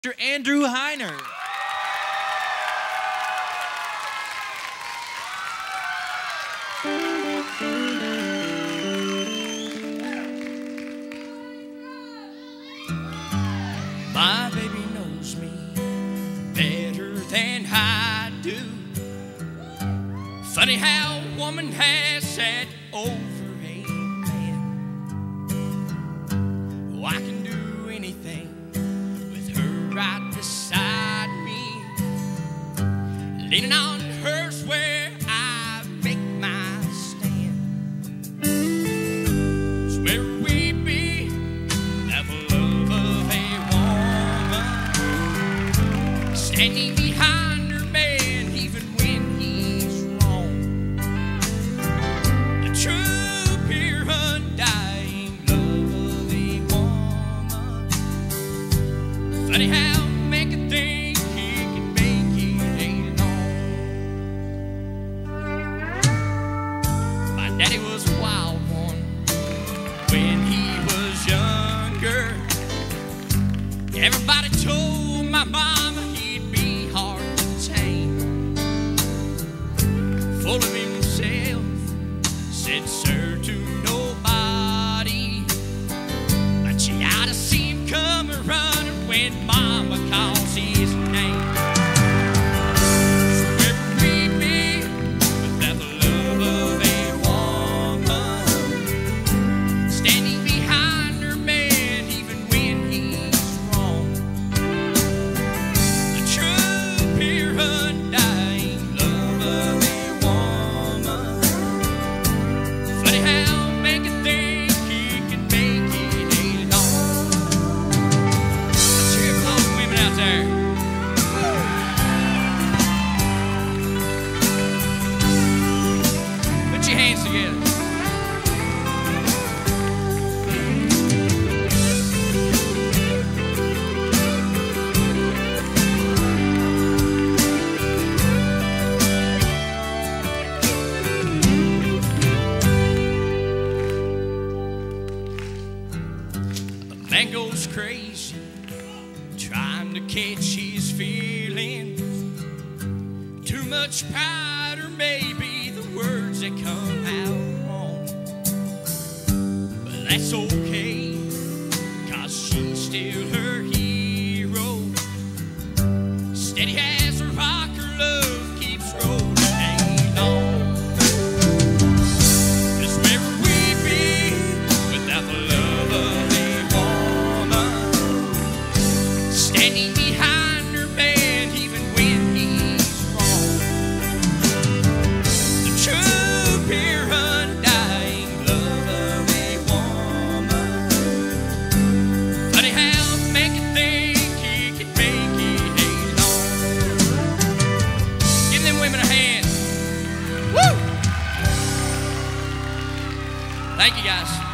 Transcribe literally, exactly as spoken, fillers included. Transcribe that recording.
Mister Andrew Hiner. My baby knows me better than I do. Funny how a woman has that over a man. Oh, I can do anything with her right beside me. Leaning on her's where I make my stand. It's where we be, that love of a woman, standing behind her man even when he's wrong. The true, pure, undying love of a woman. Funny how make a thing he can make it alone. My daddy was a wild one when he was younger. Everybody told my mama he'd be hard to tame. Full of himself, said sir to nobody, but you ought to see him come a running when mama calls his name. So wherever we be, without the love of a woman, standing behind her man even when he's wrong. The true, pure, undying love of a woman. Funny how make a thing he can make it alone. Let's hear it for all the women out there. Put your hands together. A man goes crazy trying to catch his feelings. Too much pride, or maybe the words that come out wrong. But that's okay, cause she's still her hero. Steady as a rock, her love keeps rolling along. 'Cause wherever we be, without the love of a woman, standing behind her man even when he's wrong. The true, pure, undying love of a woman. Funny how make a thing he can make it alone. Give them women a hand. Woo! Thank you guys.